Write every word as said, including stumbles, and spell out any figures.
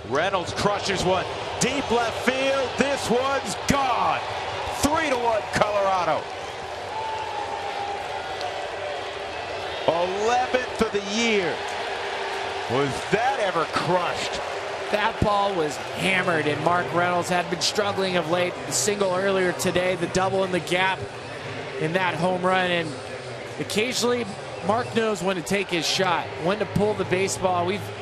Reynolds crushes one. Deep left field. This one's gone. Three to one Colorado. eleventh of the year. Was that ever crushed? That ball was hammered, and Mark Reynolds had been struggling of late. The single earlier today, the double in the gap in that home run. And occasionally, Mark knows when to take his shot, when to pull the baseball. We've